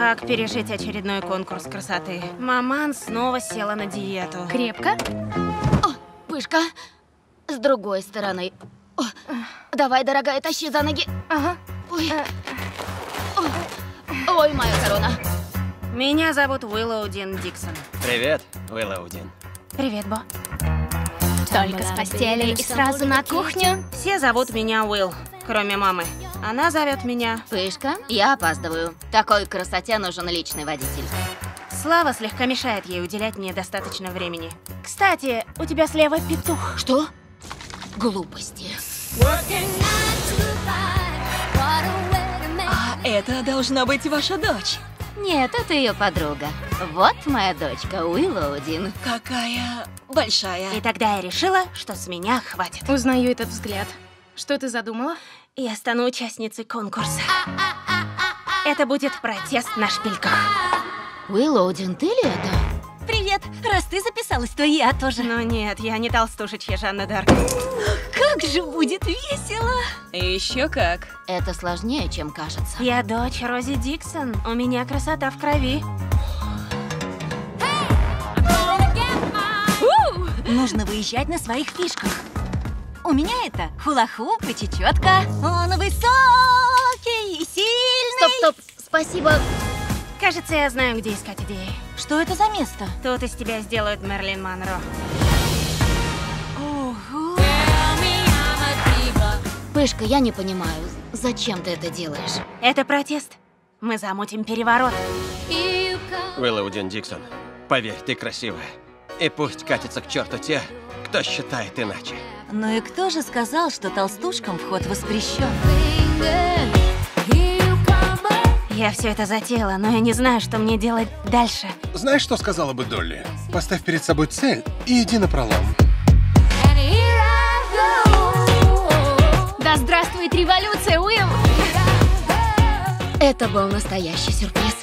Как пережить очередной конкурс красоты? Маман снова села на диету. Крепко? О, Пышка, с другой стороны. О, давай, дорогая, тащи за ноги. Ага. Ой. Ой, моя корона. Меня зовут Уиллоу Дин Диксон. Привет, Уиллоу Дин. Привет, Бо. Только с постели и сразу на кухню. Все зовут меня Уилл, кроме мамы. Она зовет меня... Пышка, я опаздываю. Такой красоте нужен личный водитель. Слава слегка мешает ей уделять мне достаточно времени. Кстати, у тебя слева петух. Что? Глупости. А это должна быть ваша дочь. Нет, это ее подруга. Вот моя дочка, Уиллоу Дин. Какая большая. И тогда я решила, что с меня хватит. Узнаю этот взгляд. Что ты задумала? Я стану участницей конкурса. Это будет протест на шпильках. Уиллоу Дин, ты ли это? Привет. Раз ты записалась, то и я тоже. Но нет, я не толстушечья Жанна Дарк. Как же будет весело. Еще как. Это сложнее, чем кажется. Я дочь Рози Диксон. У меня красота в крови. Нужно выезжать на своих фишках. У меня это хула-хуп и чечетка. Он высокий и сильный. Стоп, спасибо. Кажется, я знаю, где искать идеи. Что это за место? Тут из тебя сделают Мерлин Монро. Ого. Пышка, я не понимаю, зачем ты это делаешь? Это протест. Мы замутим переворот. Уиллоу Дин Диксон, поверь, ты красивая. И пусть катятся к черту те, кто считает иначе. Ну и кто же сказал, что толстушкам вход воспрещен? Я все это затеяла, но я не знаю, что мне делать дальше. Знаешь, что сказала бы Долли? Поставь перед собой цель и иди напролом. Да здравствует революция, Уилл! Это был настоящий сюрприз.